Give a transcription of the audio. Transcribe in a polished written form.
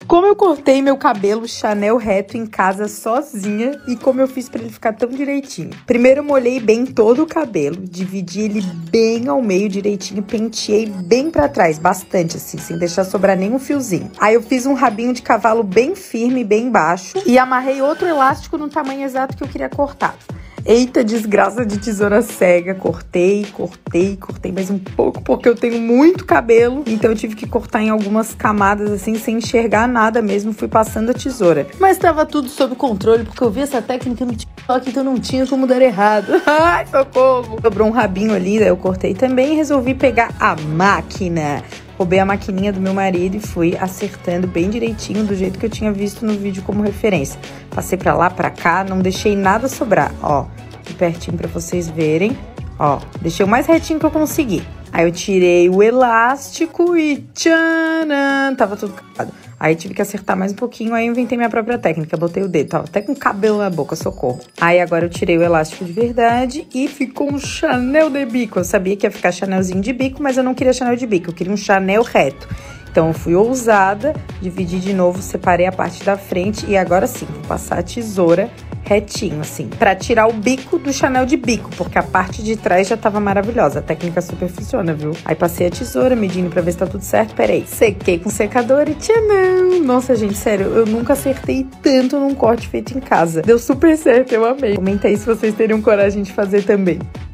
Como eu cortei meu cabelo Chanel reto em casa sozinha e como eu fiz pra ele ficar tão direitinho. Primeiro eu molhei bem todo o cabelo, dividi ele bem ao meio direitinho, penteei bem pra trás, bastante assim, sem deixar sobrar nenhum fiozinho. Aí eu fiz um rabinho de cavalo bem firme, bem baixo e amarrei outro elástico no tamanho exato que eu queria cortar. Eita, desgraça de tesoura cega, cortei mais um pouco, porque eu tenho muito cabelo, então eu tive que cortar em algumas camadas, assim, sem enxergar nada mesmo, fui passando a tesoura. Mas tava tudo sob controle, porque eu vi essa técnica no TikTok, então não tinha como dar errado. Ai, socorro! Sobrou um rabinho ali, daí eu cortei também e resolvi pegar a máquina. Roubei a maquininha do meu marido e fui acertando bem direitinho, do jeito que eu tinha visto no vídeo como referência. Passei pra lá, pra cá, não deixei nada sobrar, ó. Aqui pertinho pra vocês verem, ó. Deixei o mais retinho que eu consegui. Aí eu tirei o elástico e tcharam! Tava tudo cagado. Aí tive que acertar mais um pouquinho, aí eu inventei minha própria técnica, botei o dedo, tava até com cabelo na boca, socorro. Aí agora eu tirei o elástico de verdade e ficou um Chanel de bico. Eu sabia que ia ficar Chanelzinho de bico, mas eu não queria Chanel de bico, eu queria um Chanel reto. Então eu fui ousada, dividi de novo, separei a parte da frente e agora sim, vou passar a tesoura retinho, assim, pra tirar o bico do Chanel de bico, porque a parte de trás já tava maravilhosa. A técnica super funciona, viu? Aí passei a tesoura, medindo pra ver se tá tudo certo. Peraí, sequei com secador e tchanão! Nossa, gente, sério, eu nunca acertei tanto num corte feito em casa. Deu super certo, eu amei. Comenta aí se vocês teriam coragem de fazer também.